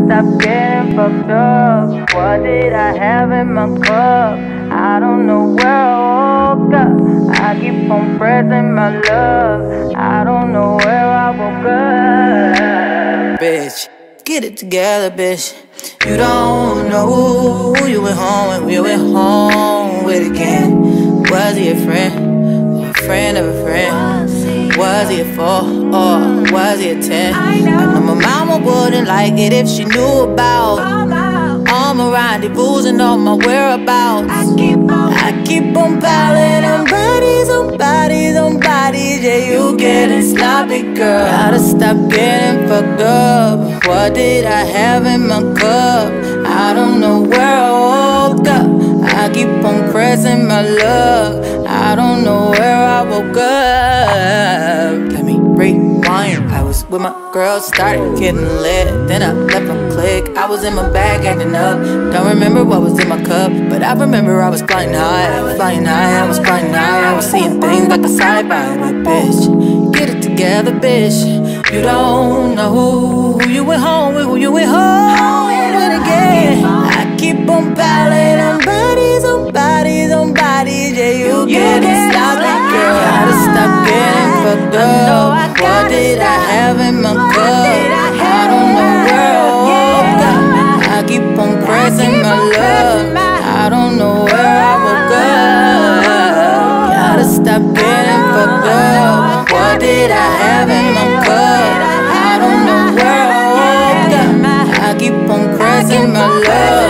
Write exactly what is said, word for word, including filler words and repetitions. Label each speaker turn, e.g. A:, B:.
A: stop getting fucked up. What did I have in my cup? I don't know where I woke up. I keep on pressing my luck. I don't know where I woke up.
B: Bitch, get it together, bitch. You don't know who you went home with, who you went home with again. Was he a friend, or a friend of a friend? Was he a four, or was he a ten? I know my mama wouldn't like it if she knew about all my rendezvous and all my whereabouts. I keep on, I keep on piling on bodies, on bodies, on bodies. Yeah, you getting sloppy, girl. Gotta stop getting fucked up. What did I have in my cup? I don't know where I woke up. I keep on pressing my luck. I don't know where I woke up. Let me rewind. I was with my girl, started getting lit. Then I left my clique. I was in my bag acting up. Don't remember what was in my cup, but I remember I was flying high. Flying high, I was flying high. I was seeing things like a sci-fi. But bitch, get it together, bitch. You don't know who you went home with, who you went home with again. I keep on piling on bodies, on bodies, on bodies. Yeah, you getting sloppy, girl. Gotta stop getting fucked up. What did I have in my cup? I don't know where I woke up. I keep on pressing my luck. I don't know where I woke up. Gotta stop getting fucked up. What did I have in my cup? I don't know where I woke up. I keep on pressing my luck.